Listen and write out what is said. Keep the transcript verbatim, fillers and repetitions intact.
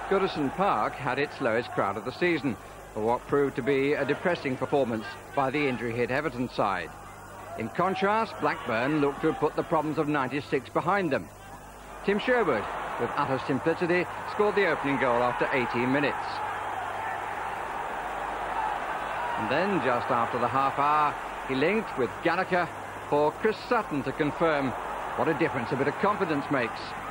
Goodison Park had its lowest crowd of the season for what proved to be a depressing performance by the injury-hit Everton side. In contrast, Blackburn looked to have put the problems of ninety-six behind them. Tim Sherwood, with utter simplicity, scored the opening goal after eighteen minutes. And then, just after the half hour, he linked with Gallagher for Chris Sutton to confirm what a difference a bit of confidence makes.